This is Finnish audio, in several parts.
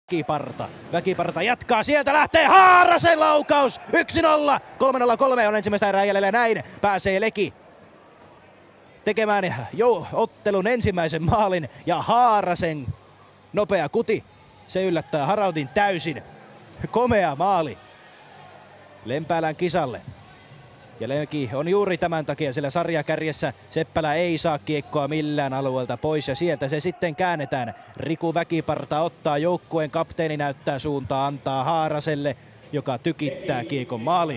Väkiparta jatkaa, sieltä lähtee Haarasen laukaus, 1-0, 3-0-3 on ensimmäistä erää jäljellä, näin pääsee Leki tekemään ottelun ensimmäisen maalin ja Haarasen nopea kuti, se yllättää Haraldin täysin, komea maali Lempäälän kisalle. Ja Leki on juuri tämän takia siellä sarjakärjessä. Seppälä ei saa kiekkoa millään alueelta pois ja sieltä se sitten käännetään. Riku Väkiparta ottaa joukkueen kapteeni, näyttää suuntaa, antaa Haaraselle, joka tykittää kiekon maaliin.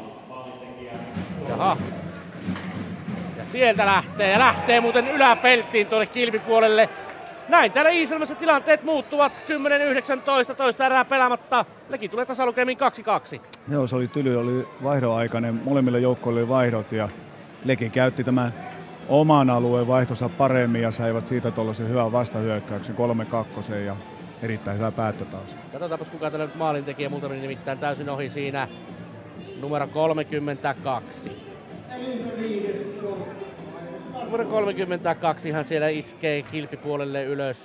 Jaha. Ja sieltä lähtee muuten yläpelttiin tuonne kilpipuolelle. Näin täällä Iisalmessa tilanteet muuttuvat. 10-19, toista erää pelaamatta. Leki tulee tasalukemiin 2-2. Joo, se oli tyly, oli vaihdoaikainen. Molemmille joukkoille oli vaihdot ja Leki käytti tämän oman alueen vaihtonsa paremmin ja saivat siitä tuollaisen hyvän vastahyökkäyksen 3-2 ja erittäin hyvä päättö taas. Katsotaanpas kuka tällä nyt maalintekijä, multa meni nimittäin täysin ohi siinä. Numero 32. Numero 32 hän siellä iskee kilpipuolelle ylös.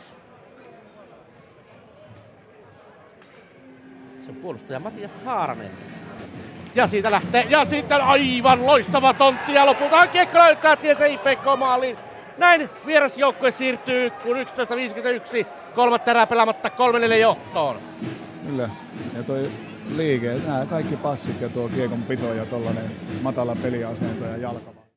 Se on puolustaja Matias Haaranen. Ja siitä lähtee, ja sitten aivan loistava tontti ja lopulta kiekko löytää tiensä IPK-maaliin. Näin vierasjoukkue siirtyy, kun 11.51, kolmatta erää pelaamatta 3-4 johtoon. Kyllä, ja toi liike, nämä kaikki passit ja tuo kiekon pito ja tollanen matala peliasento ja jalka.